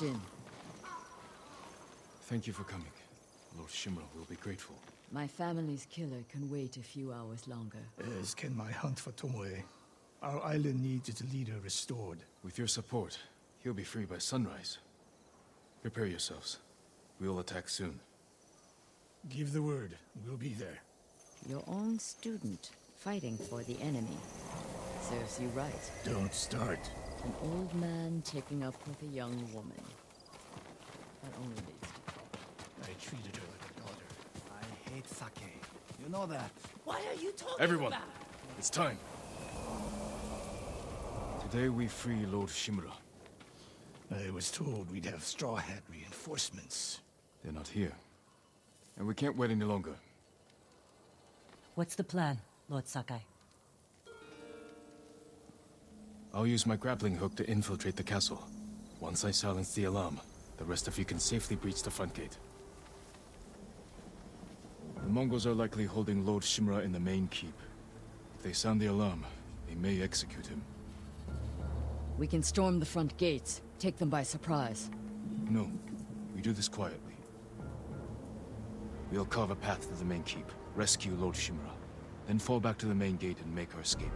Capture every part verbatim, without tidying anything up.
Jin. Thank you for coming. Lord Shimura will be grateful. My family's killer can wait a few hours longer. As can my hunt for Tomoe. Our island needs its leader restored. With your support, he'll be free by sunrise. Prepare yourselves. We'll attack soon. Give the word. We'll be there. Your own student, fighting for the enemy. Serves you right. Don't start. An old man taking up with a young woman. That only leads to trouble. I treated her like a daughter. I hate sake. You know that. What are you talking Everyone, about? it's time. Today we free Lord Shimura. I was told we'd have Straw Hat reinforcements. They're not here. And we can't wait any longer. What's the plan, Lord Sakai? I'll use my grappling hook to infiltrate the castle. Once I silence the alarm, the rest of you can safely breach the front gate. The Mongols are likely holding Lord Shimura in the main keep. If they sound the alarm, they may execute him. We can storm the front gates, take them by surprise. No, we do this quietly. We'll carve a path to the main keep, rescue Lord Shimura, then fall back to the main gate and make our escape.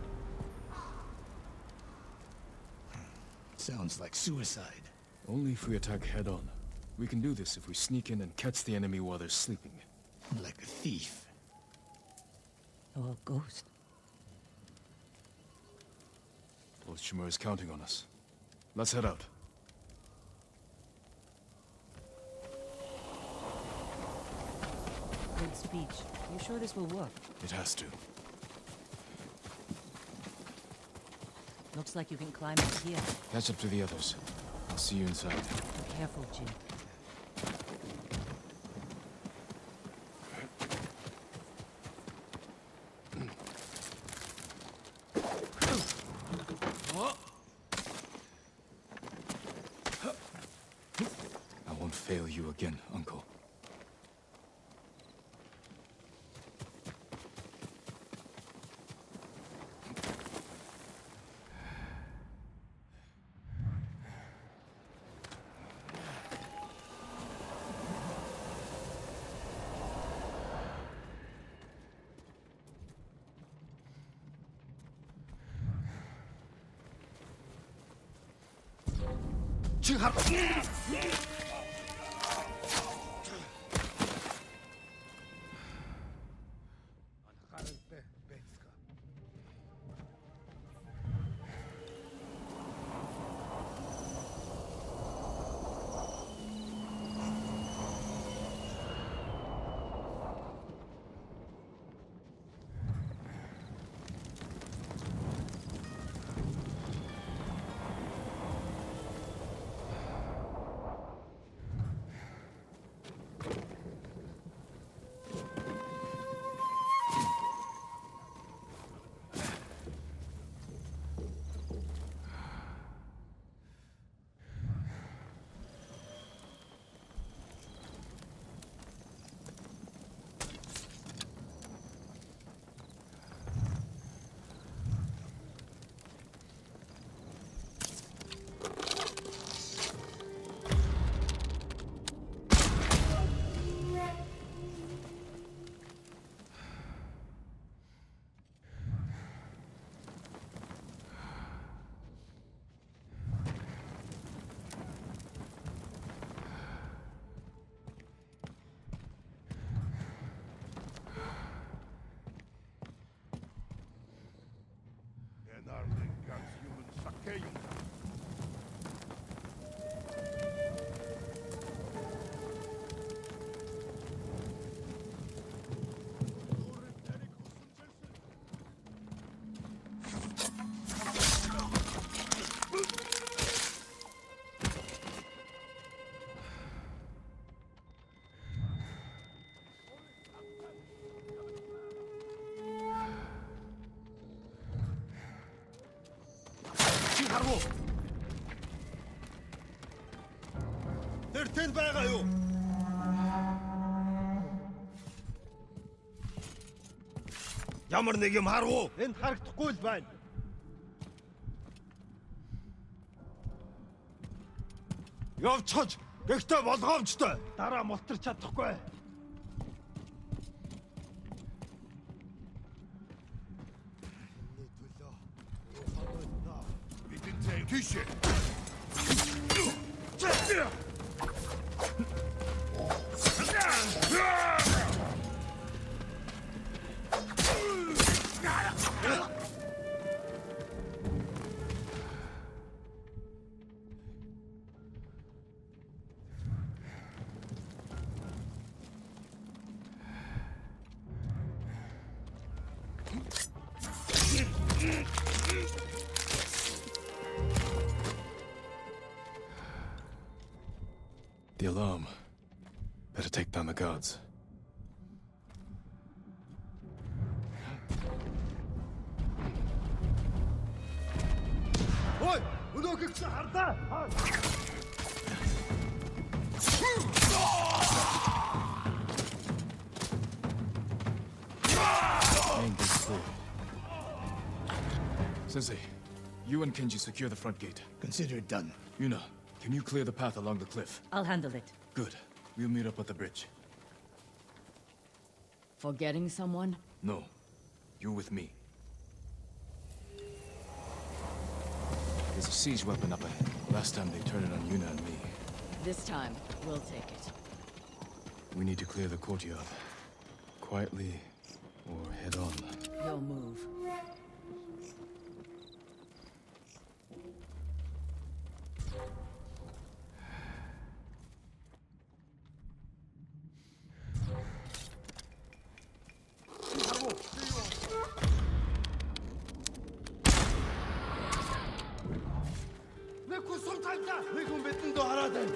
Sounds like suicide. Only if we attack head-on. We can do this if we sneak in and catch the enemy while they're sleeping. Like a thief. Or a ghost. Lord Shimura is counting on us. Let's head out. Good speech. You sure this will work? It has to. Looks like you can climb up here. Catch up to the others. I'll see you inside. Be careful, Jin. I won't fail you again, Uncle. Тэр тэнд байгаа юу? Ямар нэг юм харав уу? Энд харагдахгүй л байна. Явцгач. Гэхдээ болгоомжтой. Дараа мултарч чадахгүй. Бидэнтэй тийш. The alarm. Better take down the guards. Ой, өнөөгч хардаа. Angle's clear. Sensei, you and Kenji secure the front gate. Consider it done. Yuna, can you clear the path along the cliff? I'll handle it. Good. We'll meet up at the bridge. Forgetting someone? No. You're with me. There's a siege weapon up ahead. Last time they turned it on Yuna and me. This time, we'll take it. We need to clear the courtyard. Quietly, or head on. Your move. Нэг хүн сум тавьлаа. Нэг хүн бидэнд дөө хараад байна.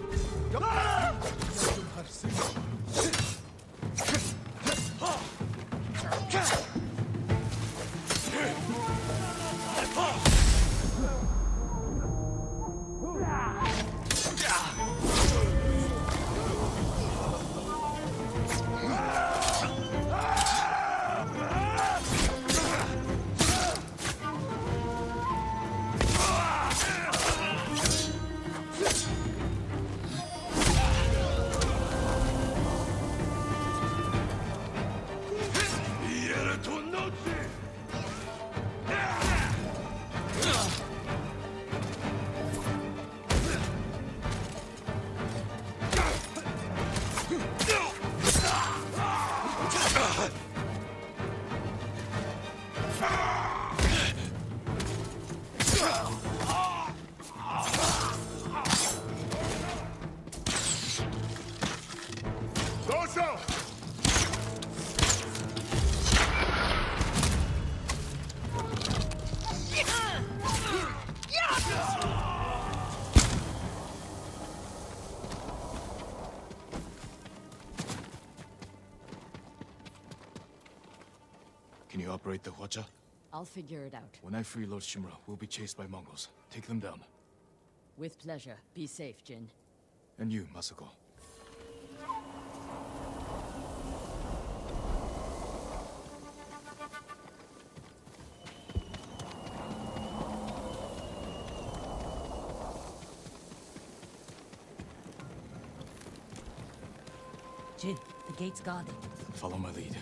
Can you operate the Hwacha? I'll figure it out. When I free Lord Shimura, we'll be chased by Mongols. Take them down. With pleasure. Be safe, Jin. And you, Masako. Jin, the gate's guarded. Follow my lead.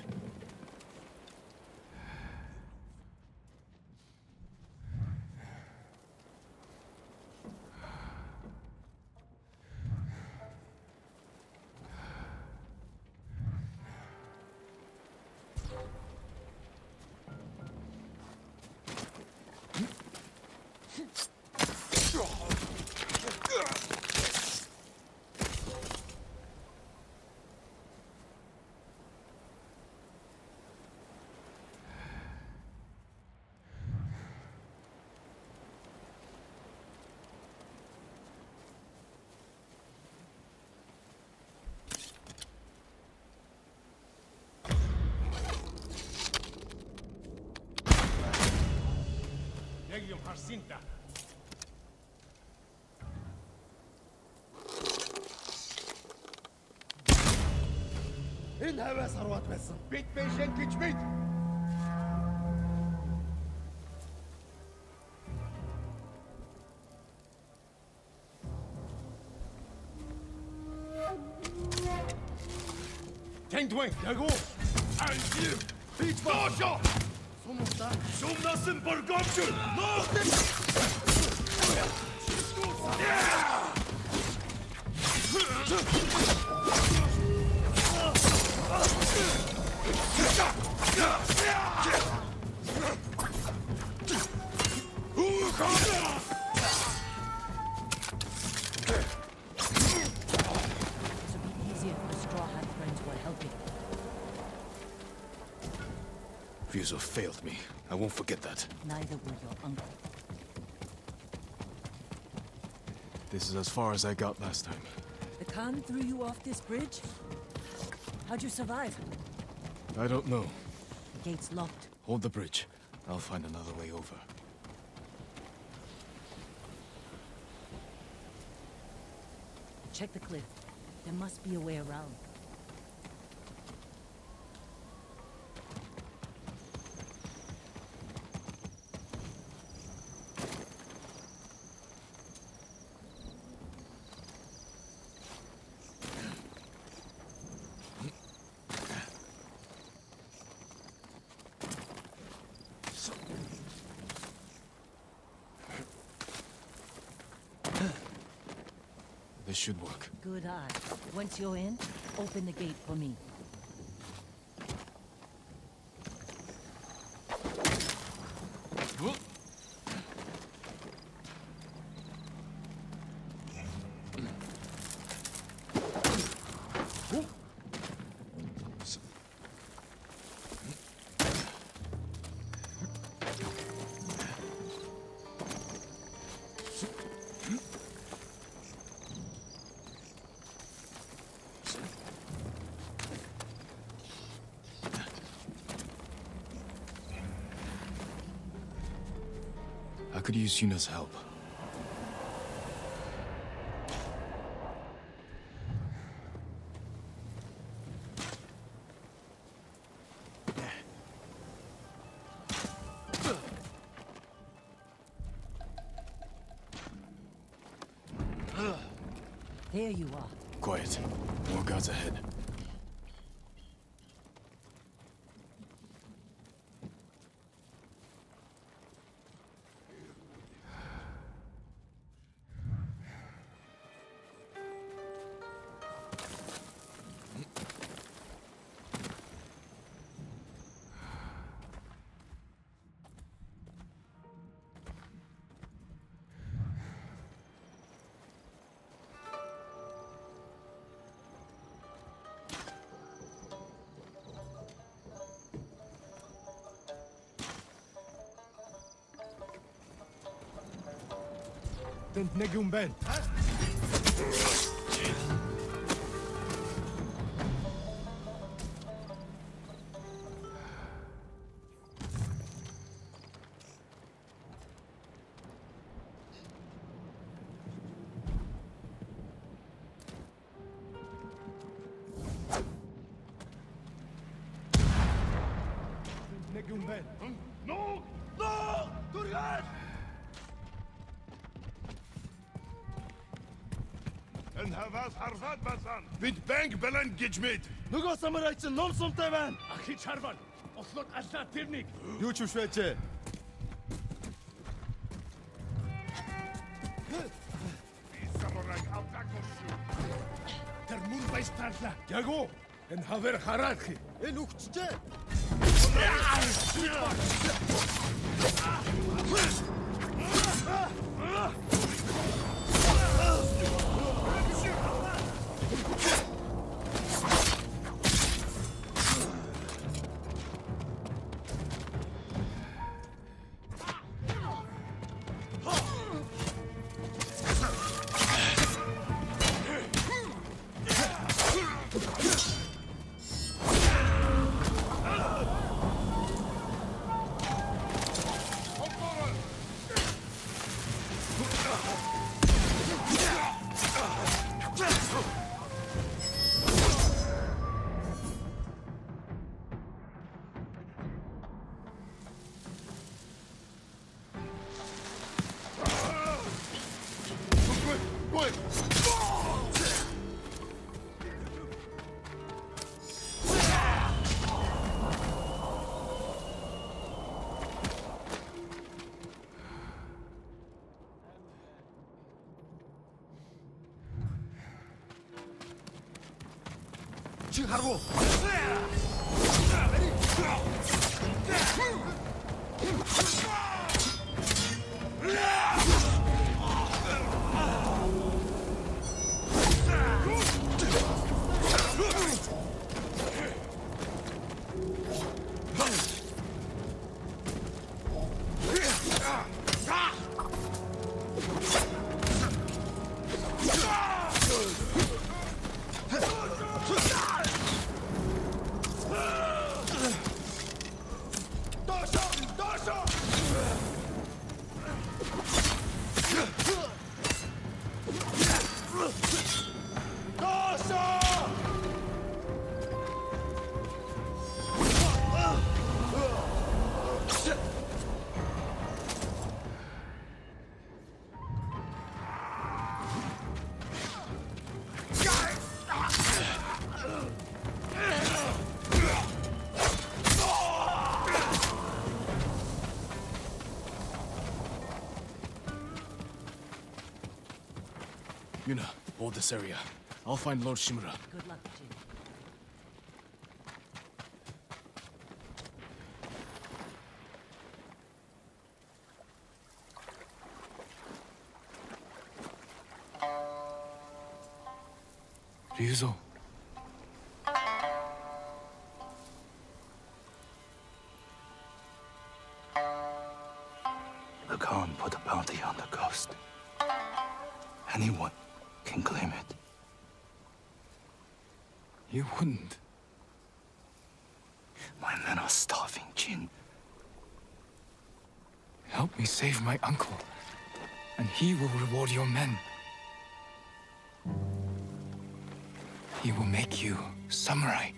Яг юм харсан да. Энэ хаваас харваад байсан. Бид бэшэн гэж бид. Тэнгдвэн, яг уу? Анжир! Бич боошо! Сумуутаа. Шумнасан боргомж! Ноо! Fuso failed me. I won't forget that. Neither will your uncle. This is as far as I got last time. The Khan threw you off this bridge? How'd you survive? I don't know. The gate's locked. Hold the bridge. I'll find another way over. Check the cliff. There must be a way around. This should work. Good eye. Once you're in, open the gate for me. I could use Yuna's help. There you are. Quiet. More guards ahead. Тэнд нэг юм байна. Нэг юм байна. Ноо! Ноо! Тургай! En havas harvad basan. Бид банк балан гэж мэд. Нөгөө самарайч ном сумтай байна. Ахи чарван. Ослот аллаа тэрнийг. Юу ч биш байжээ. Би самарай автакош. Тэр мөн байстаалаа. Яг уу. Энэ хавар хараах. Энэ үхчихээ. Harbo! Yuna, hold this area. I'll find Lord Shimura. Good luck, Jin. Ryuzo. The Khan put a bounty on the ghost. Anyone can claim it. You wouldn't. My men are starving, Jin. Help me save my uncle, and he will reward your men. He will make you samurai.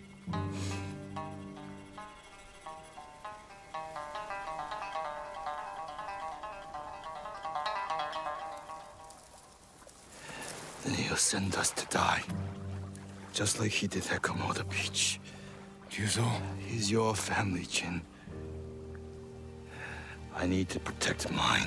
Then he'll send us to die. Just like he did at Komoda Beach. Ryuzo. He's your family, Jin. I need to protect mine.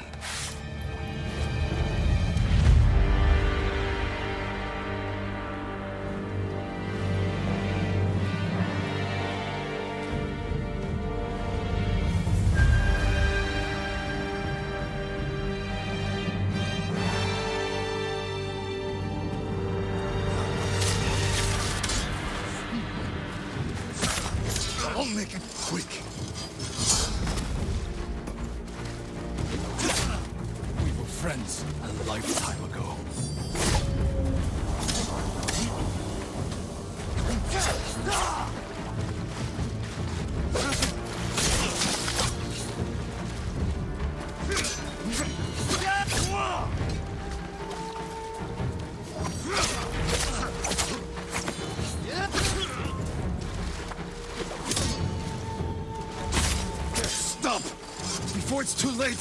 I'll make it quick. We were friends a lifetime ago. Stop! Before it's too late!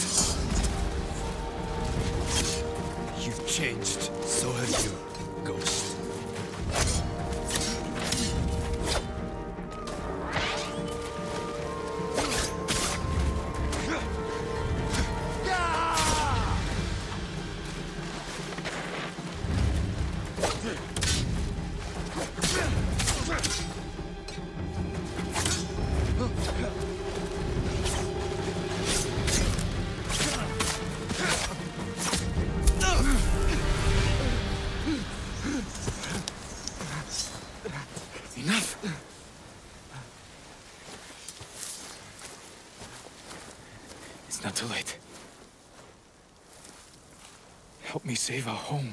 You've changed. So have you, Ghost. Enough! It's not too late. Help me save our home.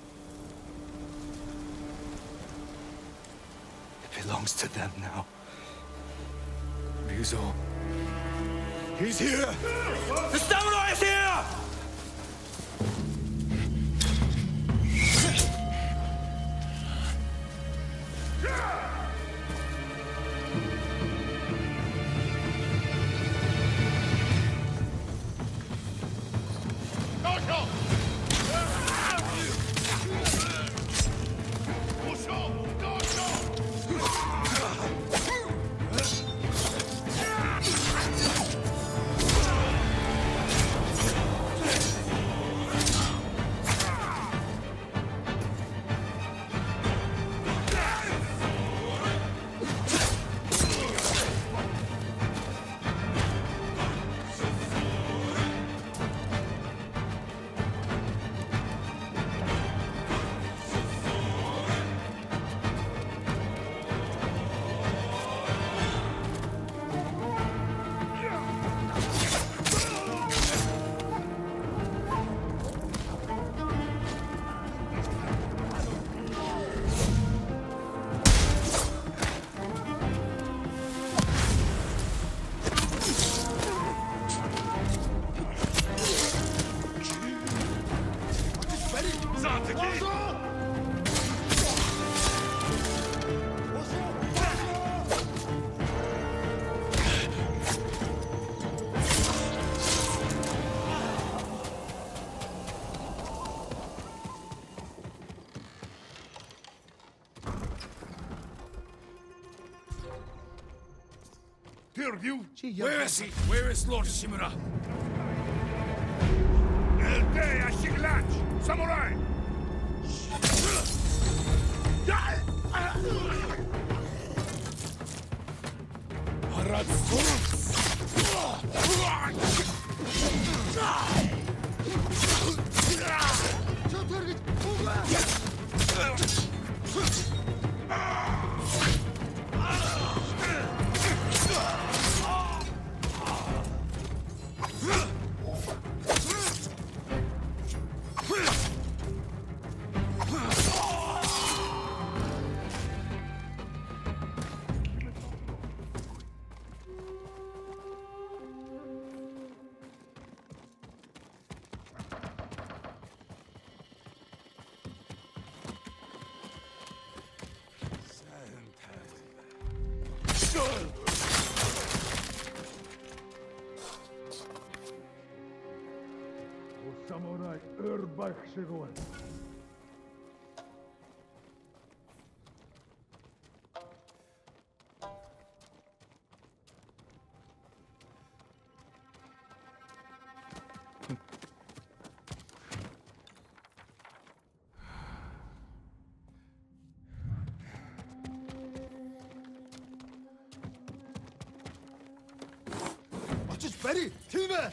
It belongs to them now. Ryuzo. He's here! The samurai is here! Clearview? Where is he? Where is Lord Shimura? El Day Ashiglatch! Samurai! Samurai Urbach Shigoen. Just ready, Tina!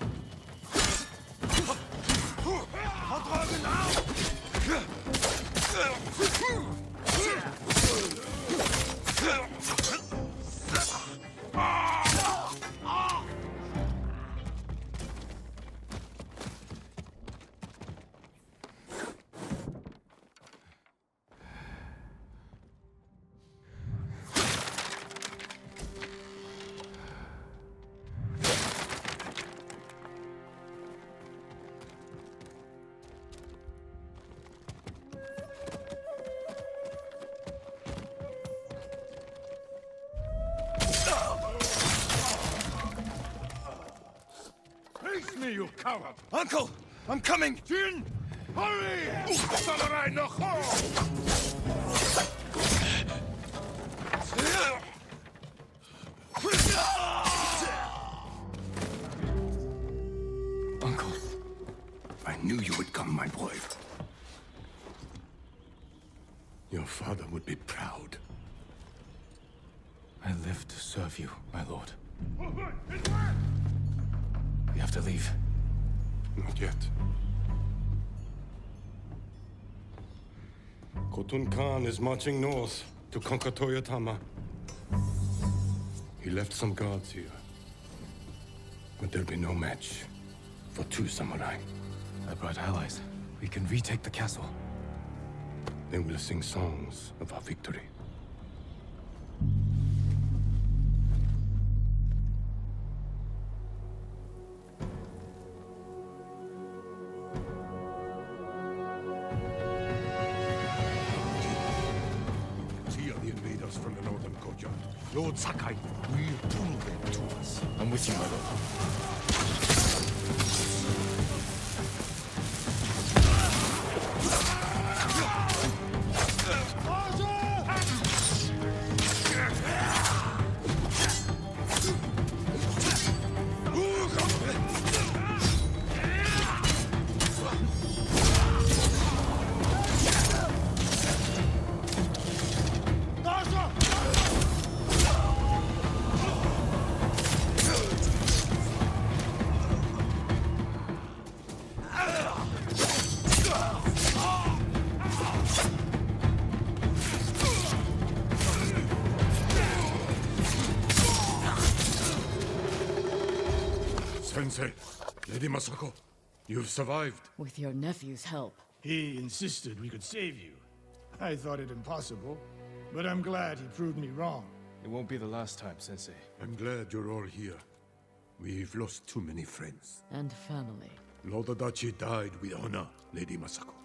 Face me, you coward! Uncle! I'm coming! Jin! Hurry! Samurai no Uncle, I knew you would come, my boy. Your father would be proud. I live to serve you, my lord. We have to leave. Not yet. Khotun Khan is marching north to conquer Toyotama. He left some guards here. But there'll be no match for two samurai. I brought allies. We can retake the castle. They will sing songs of our victory. From the northern courtyard. Lord Sakai will prove it to us. I'm with you, my lord. Sensei, Lady Masako, you've survived. With your nephew's help. He insisted we could save you. I thought it impossible, but I'm glad he proved me wrong. It won't be the last time, Sensei. I'm glad you're all here. We've lost too many friends. And family. Lord Adachi died with honor, Lady Masako.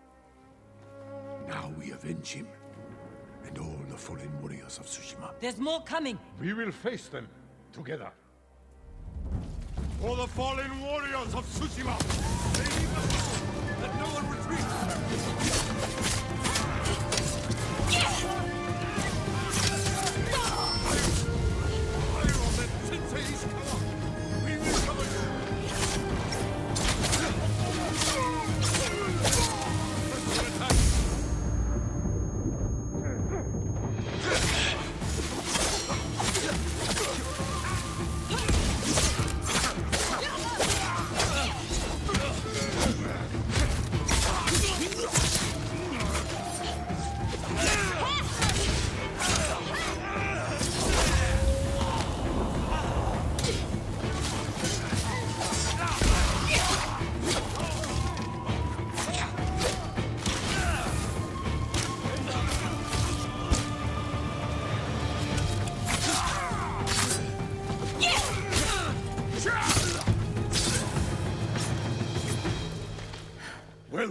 Now we avenge him, and all the fallen warriors of Tsushima. There's more coming. We will face them together. For the fallen warriors of Tsushima! Lady Masako, let no one retreat! I will let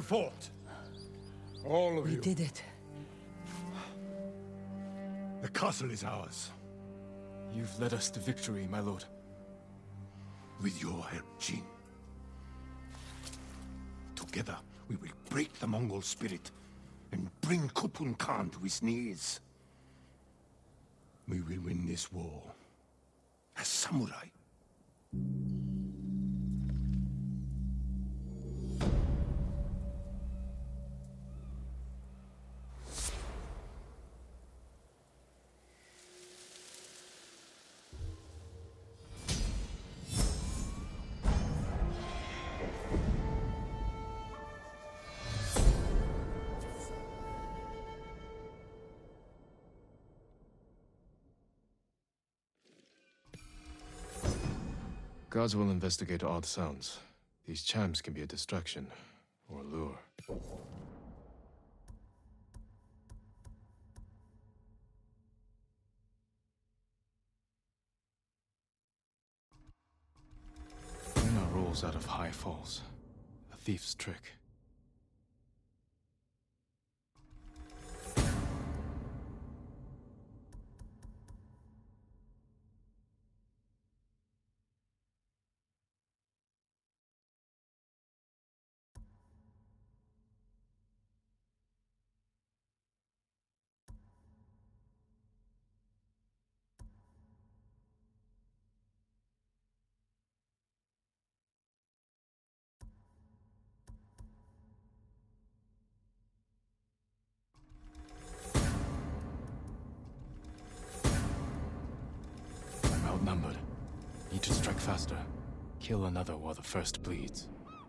fought. All of We you. did it. The castle is ours. You've led us to victory, my lord. With your help, Jin. Together, we will break the Mongol spirit and bring Kupun Khan to his knees. We will win this war as samurai. Guards will investigate odd sounds. These chimes can be a distraction, or a lure. Luna rolls out of high falls. A thief's trick. I'm outnumbered. Need to strike faster. Kill another while the first bleeds.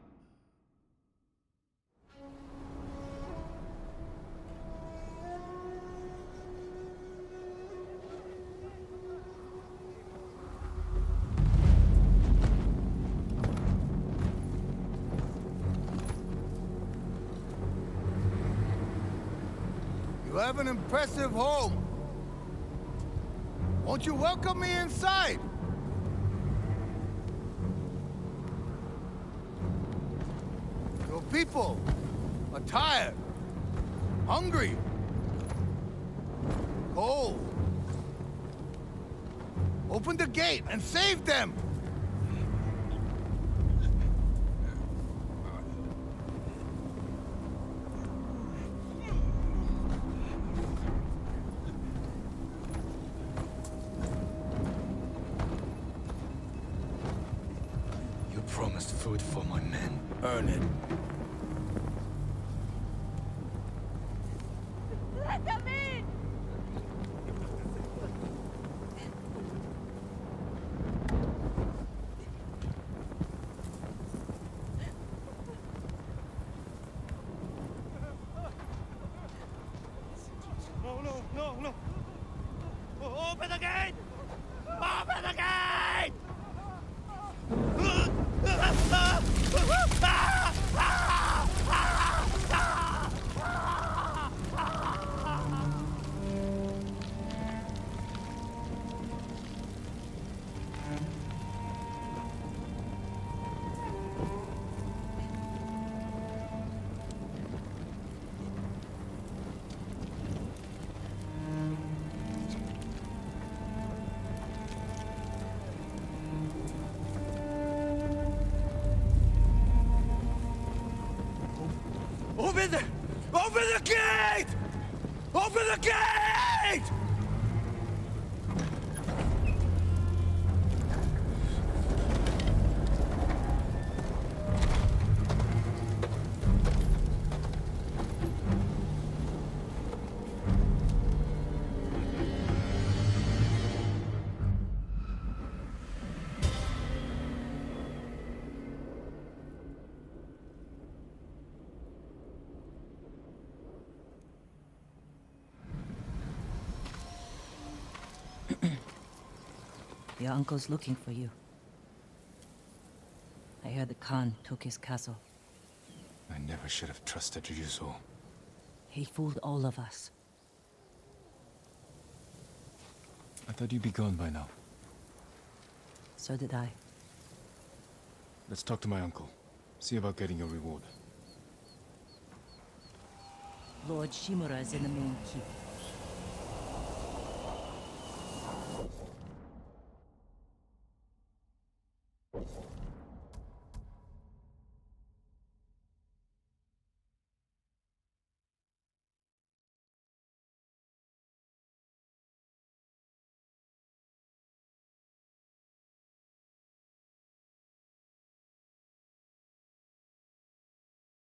You have an impressive home. Won't you welcome me inside? Your people are tired, hungry, cold. Open the gate and save them! You promised food for my men. Earn it. Let them in! No, no, no, no! Open the gate! Open the gate! Open the... Open the gate! Open the gate! Your uncle's looking for you. I heard the Khan took his castle. I never should have trusted Ryuzo. He fooled all of us. I thought you'd be gone by now. So did I. Let's talk to my uncle. See about getting your reward. Lord Shimura is in the main keep.